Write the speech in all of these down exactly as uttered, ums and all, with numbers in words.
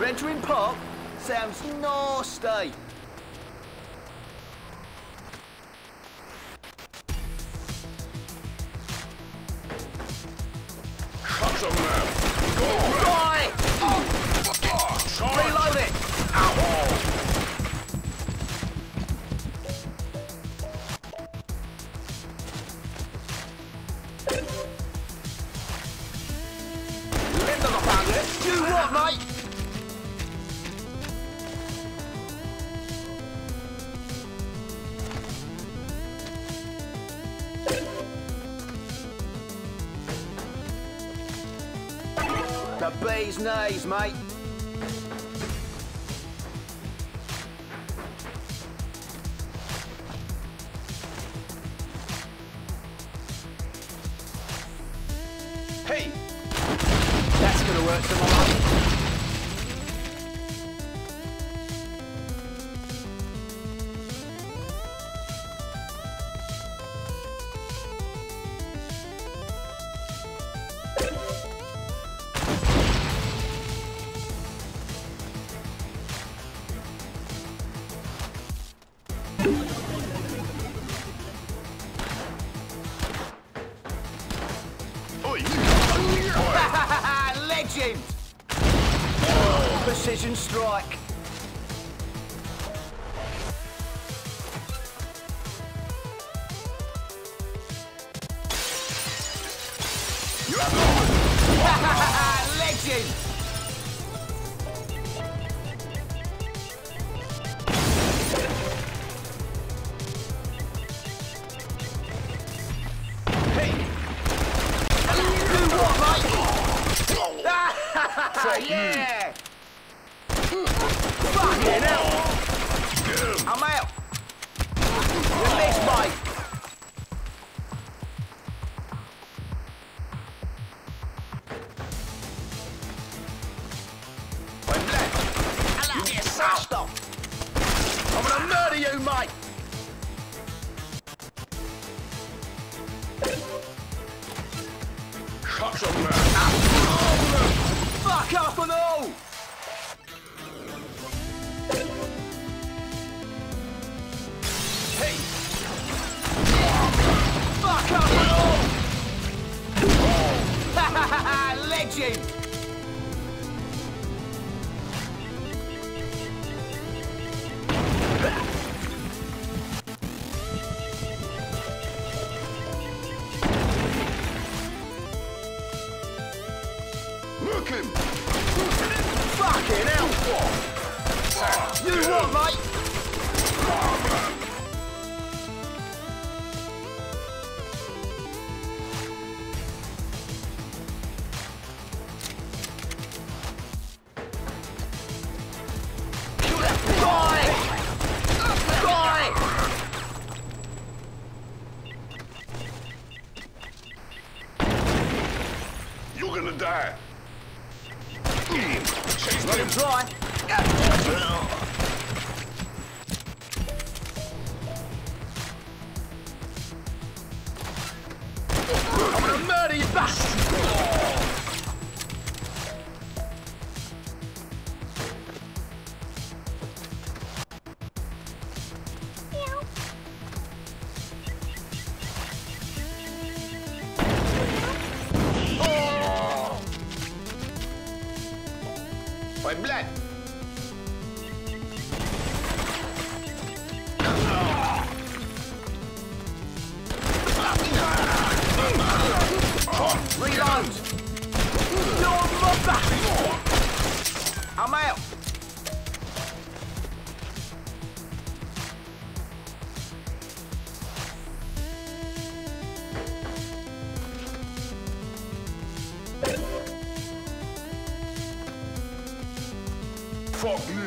entering park? Sounds nasty. Cut them now. Go Right! Reload it! End of the bandit. Do what, mate? The bee's knees, mate. Hey! That's gonna work tomorrow. Legend! Oh, precision strike. Legend! Hey! Do what, mate? Yeah! Fucking hell! I'm out! You missed, mate! Wait, Black! You get smashed off! I'm gonna murder you, mate! Cut them now. Fuck off and all! Hey! Fuck off and all! Legend! Look him. Fucking hell! You what, mate? Die! Die! You're gonna die. Chase Let him try. I'm gonna murder you, bastard! Wait, Black! Reload! Your mother! I'm out! Fuck you.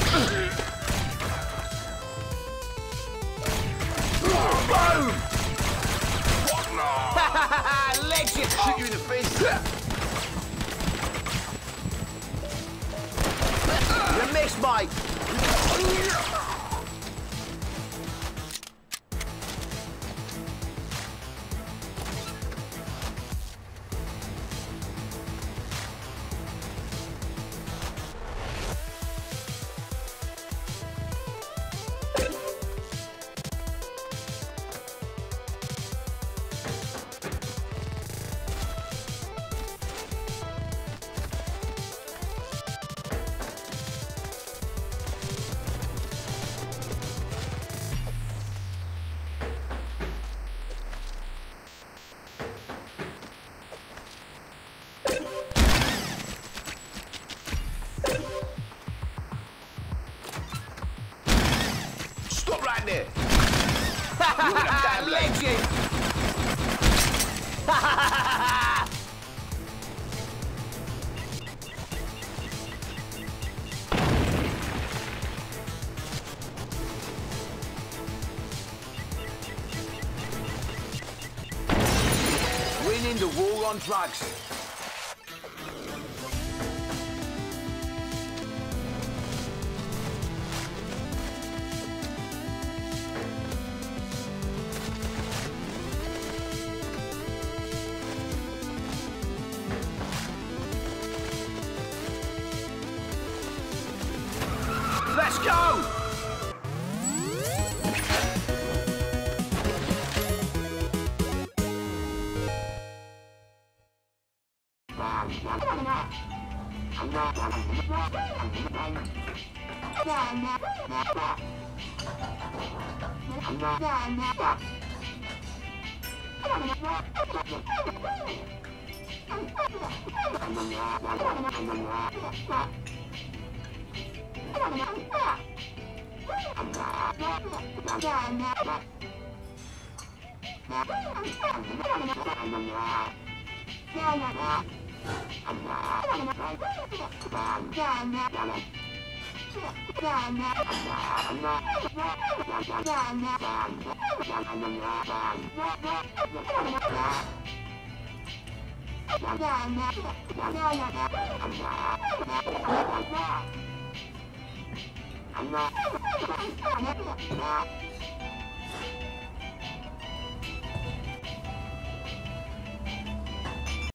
Boom! What now? Legend! Shoot you in the face! You missed, mate! back there. You're in a bad legend. Winning the war on drugs. Let's go! I'm not.